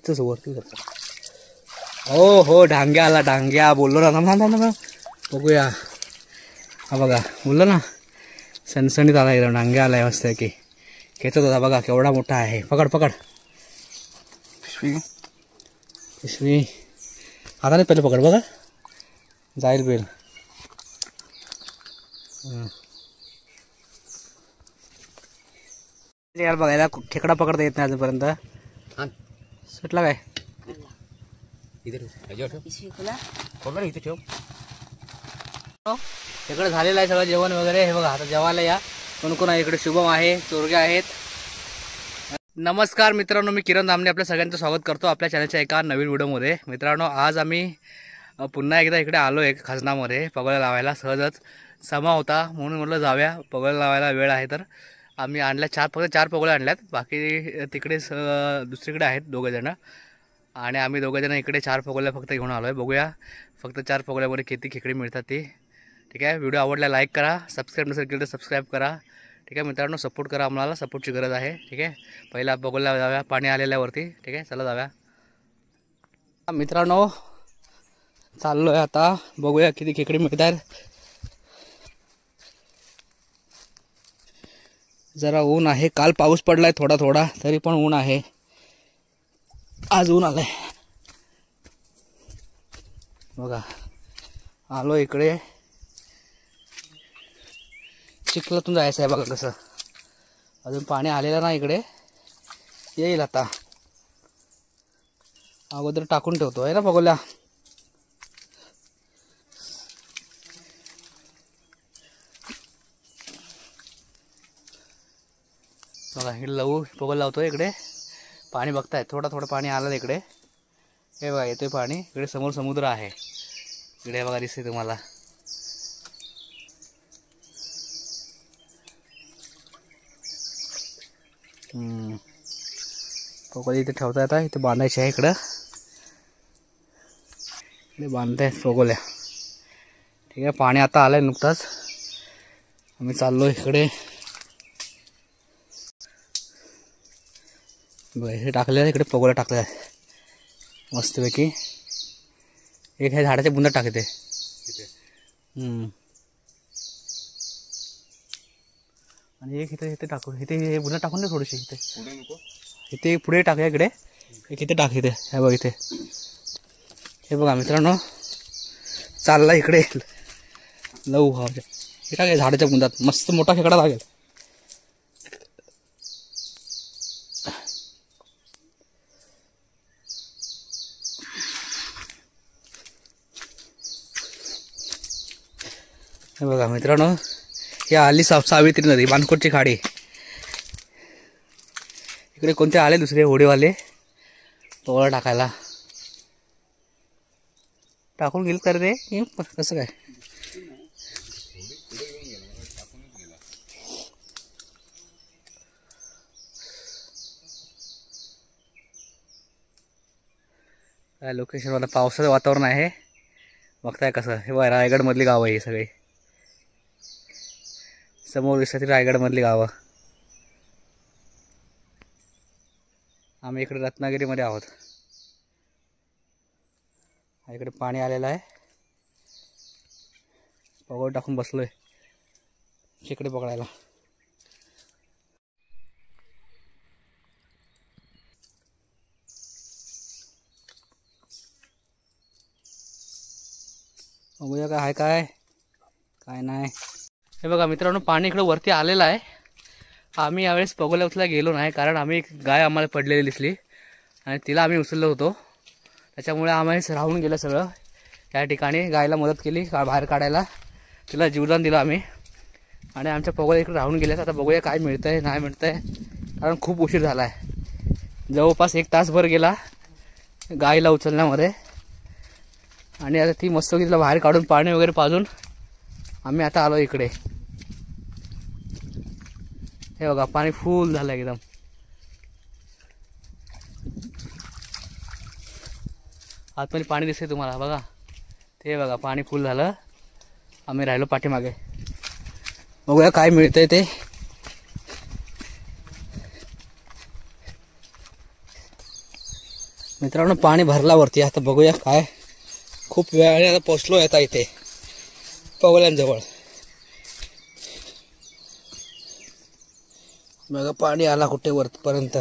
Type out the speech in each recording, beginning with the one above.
इथंच वरती करतो. हो हो डांग्या आला, डांग्या बोललो ना. थांब बघूया. हा बघा बोललो ना, सणसणीत आला एकदम. डांग्या आलाय मस्त की खेचत होता बघा, केवढा मोठा आहे. पकड पकड पिशवी हाताने पहिले पकड बघा, जाईल बेल. यार बघायला खेकडा पकडता येत नाही अजूनपर्यंत. सुटला काय इकडे झालेलं आहे सगळं जेवण वगैरे. हे बघा आता जेवायला या. कोण कोण आहे इकडे? शुभम आहे, चोरगे आहेत. नमस्कार मित्रांनो, मी किरण दामणे आपल्या सगळ्यांचं स्वागत करतो आपल्या चॅनलच्या एका नवीन व्हिडिओमध्ये. मित्रांनो आज आम्ही पुन्हा एकदा इकडे आलो आहे खजनामध्ये पगोल्या लावायला. सहजच समा होता म्हणून म्हटलं जाऊया, पगोल्या लावायला वेळ आहे तर. आम्ही आणल्या फक्त चार पगोल्या आणल्यात. बाकी तिकडे दुसरीकडे आहेत दोघंजणं आणि आम्ही दोघंजणं इकडे 4 पगोल्या फक्त घेऊन आलो आहे. बघूया फक्त 4 पगोल्यामध्ये किती खेकडे मिळतात ते. ठीक आहे, व्हिडिओ आवडला लाईक करा, सबस्क्राईब नसेल केलं तर सबस्क्राईब करा. ठीक आहे मित्रांनो, सपोर्ट करा, आम्हाला सपोर्टची गरज आहे. ठीक आहे, पहिला पगोल्या जाऊया पाणी आलेल्यावरती. ठीक आहे, चला जाऊया मित्रांनो. चाललो आहे आता, बघूया किती खेकडे मिळतात. जरा ऊन आहे, काल पाऊस पडलाय थोडा थोडा, तरी पण ऊन आहे. आज ऊन आलंय बघा. आलो इकडे, चिखलातून जायचं आहे बघा कसं. अजून पाणी आलेलं नाही इकडे, येईल आता. अगोदर टाकून ठेवतो आहे ना पगोल्या. बघा इकडे लवू पगोल लावतोय इकडे. पाणी बघताय, थोडं थोडं पाणी आलं इकडे. हे बघा येतोय पाणी. इकडे समोर समुद्र आहे, इकडे बघा दिसते तुम्हाला. पगोली इथे ठेवता येतात, इथे बांधायचे आहे. इकडे बांधताय पगोल्या. ठीक आहे, पाणी आता आलंय नुकताच. आम्ही चाललो इकडे. बघा हे टाकले, इकडे पगोल्या टाकल्या मस्तपैकी. एक ह्या झाडाच्या बुंदा टाकते. आणि एक इथे टाकू, इथे हे बुंदा टाकून दे थोडीशी. इथे पुढे टाकूया इकडे. एक इथे टाक, इथे हे बघ इथे. हे बघा मित्रांनो, चालला इकडे लव हा हे टाक झाडाच्या बुंदात. मस्त मोठा खेकडा लागेल. हे बघा मित्रांनो, हे आली सावित्री नदी, बाणकोटची खाडी. इकडे कोणते आले दुसरे होडीवाले पगोला टाकायला. टाकून गेल तर रे कसं काय. काय लोकेशन मला पावसाचं वातावरण आहे बघताय कसं. हे बघा रायगड मधली गावं आहे ही सगळी. समोर दिसतात रायगड मधली गावं. आम्ही इकडे रत्नागिरीमध्ये आहोत. इकडे पाणी आलेलं आहे, पगोल टाकून बसलोय खेकडे पकडायला. बघूया काय आहे काय नाही. हे बघा मित्रांनो, पाणी इकडे वरती आलेलं आहे. आम्ही यावेळेस पगोल्या उचलायला गेलो नाही, कारण आम्ही एक गाय आम्हाला पडलेली दिसली आणि तिला आम्ही उचललो होतो. त्याच्यामुळे आम्ही राहून गेलं सगळं. त्या ठिकाणी गायला मदत केली बाहेर काढायला, तिला जीवदान दिलं आम्ही. आणि आमच्या पगोल्या इकडे राहून गेल्यात. आता बघूया काय मिळतंय नाही मिळतंय, कारण खूप उशीर झाला आहे. जवळपास 1 तासभर गेला गायला उचलण्यामध्ये. आणि आता ती मस्त तिला बाहेर काढून पाणी वगैरे पाजून आम्ही आता आलो इकडे. हे बघा पाणी फुल झालं एकदम. आतमध्ये पाणी दिसते तुम्हाला बघा. ते बघा पाणी फुल झालं. आम्ही राहिलो पाठीमागे. बघूया काय मिळतंय ते. मित्रांनो पाणी भरला वरती. आता बघूया काय. खूप वेळाने आता पोचलो आता इथे पगोल्यांजवळ. बघा पाणी आला कुठे वरपर्यंत.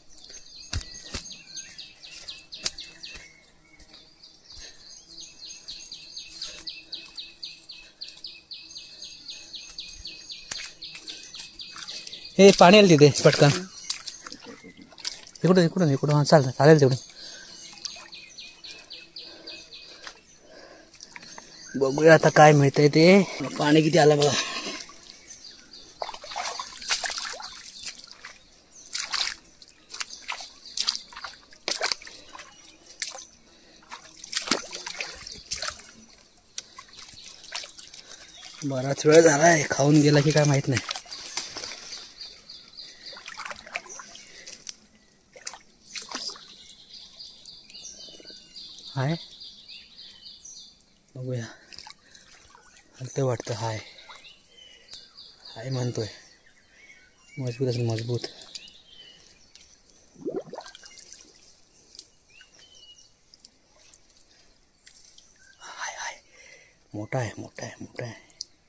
हे पाणी आलं तिथे पटकन. इकडून इकडून इकडून हां चालेल तेवढं. बघूया आता काय मिळतंय ते. पाणी किती आलं बघा. बराच वेळ झालाय. खाऊन गेला की काय माहित नाही. हाय बघूया. ते वाटतं हाय हाय म्हणतोय. मजबूत असेल मजबूत. हाय हाय मोठा आहे मोठा आहे मोठा आहे.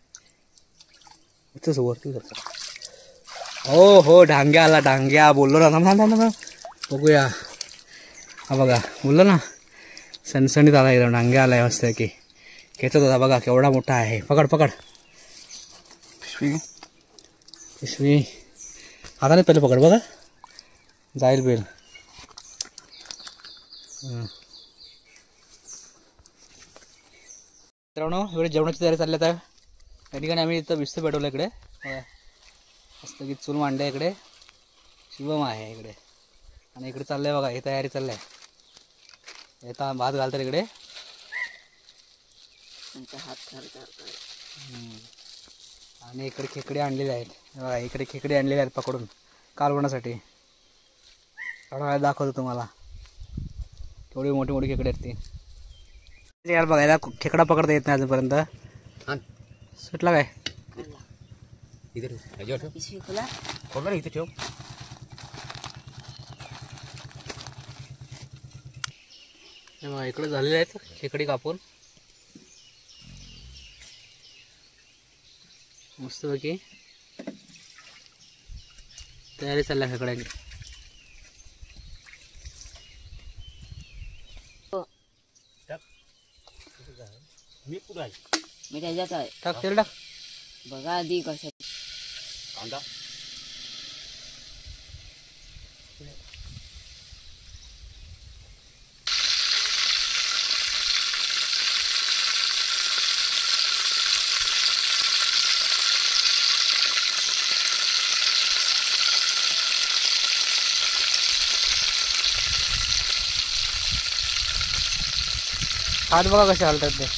इथंच वरती जातो. हो हो डांग्या आला डांग्या. बोललो ना. बघूया. हा बघा बोललो ना सणसणीत आला एकदम. डांग्या आलाय मस्त की. खेचत होता बघा केवढा मोठा आहे. पकड पकड. पिशवी हाताने पहिले पकड बघा जाईल बेल. मित्रांनो इकडे जेवणाची तयारी चालली आहे. या ठिकाणी आम्ही इथं विस्त पेटवलं. इकडे मस्त की चूल मांडल्या. इकडे शिवम आहे इकडे. आणि इकडे चाललंय बघा ही तयारी चालली आहे. येता भात घालतात इकडे. आणि इकडे खेकडे आणलेले आहेत बघा. इकडे खेकडे आणलेले आहेत पकडून कालवण्यासाठी. थोडा वेळ दाखवतो तुम्हाला. केवढी मोठी मोठी खेकडे आहेत ती. यार बघायला खेकडा पकडता येत नाही अजूनपर्यंत. सुटला काय इथे ठेव. इकडे झालेले आहेत खेकडी कापून मस्तपैकी तयारी चालल्या खेकड्याची. मी त्याच्यात आहे. टाक तेल टाक. बघा आधी कशा कांदा हात बघा कसे हालतात ते.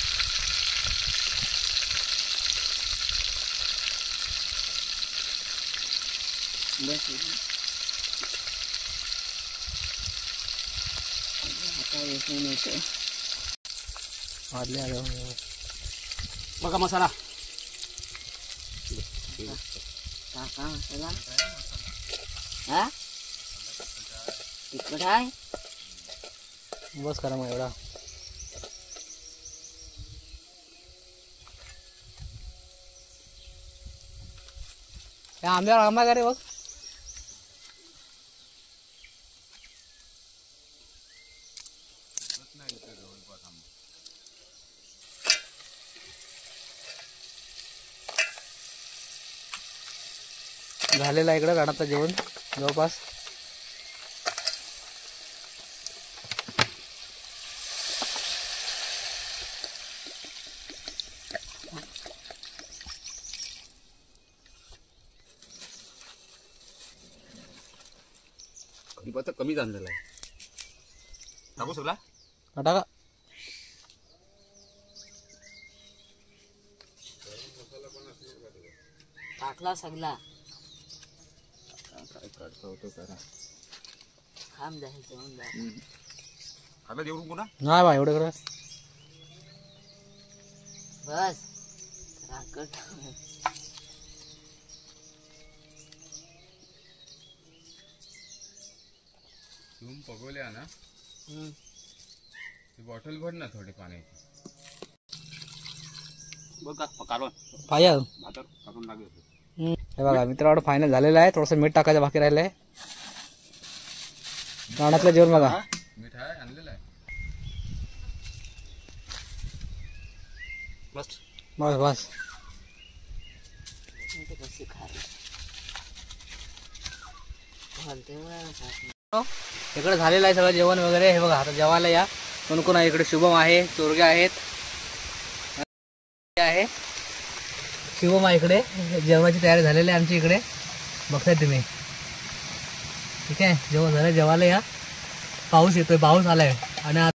बघा मसाला टाका मसाला. हा तिखट आहे. बस करा मग एवढा. आंब्यावर आंबा का रे बघ. झालेला इकडे राणाचं जेवण जवळपास. कढीपत्ता कमी झालेला आहे. टाकू सगळा टाका. टाकला सगळा. काय काढता होतो करा. खांब जायचं आता देऊ नको ना. नाही बा एवढं करा. बस राकट. तुम्ही पगवल्या ना बॉटल भर ना थोडी पाण्याची. पाया भातात टाकून लागेल. हे बघा मित्रांनो फायनल झालेलं आहे. थोडंसं मीठ टाकायचं बाकी राहिलंय. रानातलं जेवण बघा. मीठ आहे आणलेलं आहे. बस बस. कशी खाली इकडे झालेलं आहे सगळं जेवण वगैरे. हे बघा आता जेवायला या. कोण कोण आहे इकडे? शुभम आहे, चोरगे आहेत, आहे शिवम आहे इकडे. जेवणाची तयारी झालेली आहे आमची इकडे, बघताय तुम्ही. ठीक आहे, जेवण झालं, जेवायला या. पाऊस येतोय, पाऊस आलाय आणि